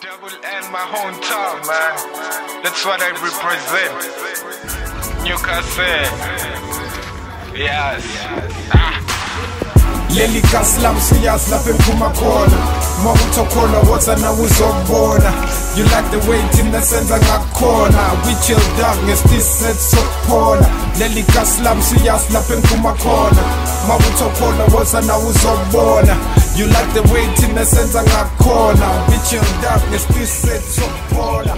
Double N, my hometown, man. That's what I represent. Newcastle. Yes. Leli kaslam siyas lapha ephuma khona mawuthokhola whatsa na uzobona. You like the way thina senza ngakhona. We chilled out ngesitset sokuphona. Leli kaslam siyas lapha ephuma khona mawuthokhola whatsa na uzobona. You like the way thina senza ngakhona. We chilled out ngesitset sokuphona.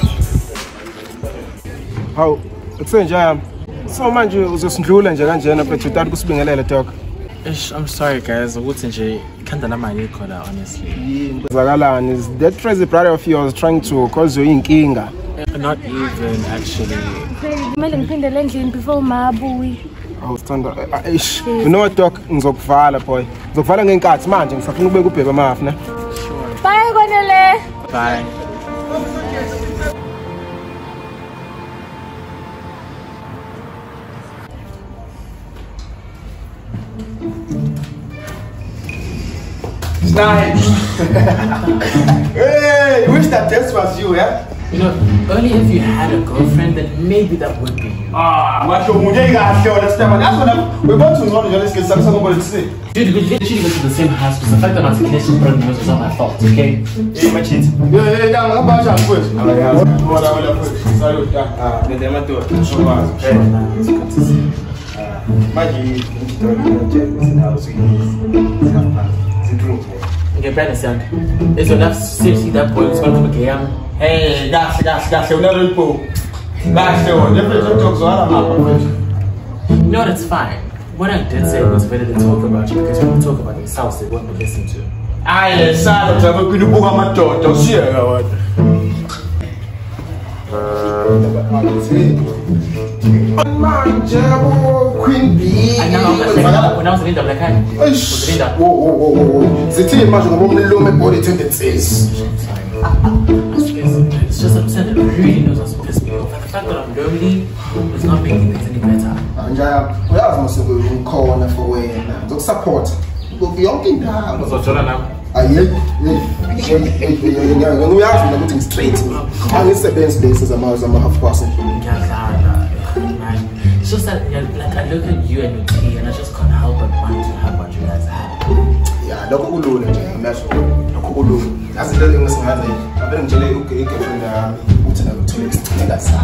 Hawu kutsenjani so manje uzosindlula nje kanjena mfethu utata kusibingelela talk. I'm sorry guys, ukuthi nje khanda lama yikho la honestly. Zakalani is that crazy brother of yours trying to cause you inkinga? Not even actually. Kumele ngiphindele endlini before mabuyi. Oh stand up. You know what talk ngizokuvala boy. Ngizokuvala ngenkathi manje ngisafuna ukubeka ubheka amafu ne. Bye Kwanele. Bye. Nice. Hey, wish that test was you, yeah? You know, only if you had a girlfriend, then maybe that would be you. That's what we're going to know. Let's get something to say. Dude, we literally went to the same house, because the fact that my connection problem was not my fault, okay? Hey, my cheat. Yeah, how about you? Good. Salute. Get them at the door. It's good to see you. Okay, better sound. It's on that seriously that boy is going to be game. Hey, that's another pool. That's the one. Different talks on No, that's fine. What I did say was better than talk about you, because when we talk about themselves, they won't be listened to. Aye, silence. I'm going to book on my door. Don't see her. Queen bee. And now when I was in the black hand, the team must go home and look at body to the face. It's just upset that really knows us piss me off. And the fact that I'm lonely is not making things any better. And we have to go corner for way to support. Go beyond in now. So Jordan now. We have to everything straight. And it's the best places I'm half passing. It's just that like I look at you and your tea and I just can't help but want to have what you guys have. Yeah, look at you. That's the thing that's happening. I've been telling you, okay, that's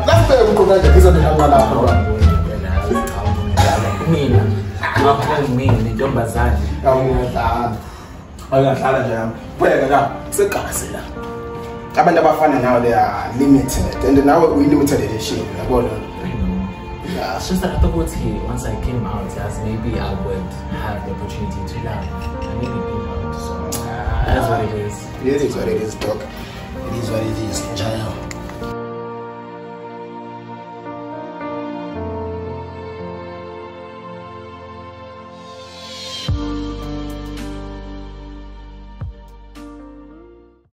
abantu abafana now they are limited and now we limited edition. Yeah, it's just that I thought once I came out, yes, maybe I would have the opportunity to learn and maybe come out. So that's what it is. It is what it is, dog. It is what it is, child.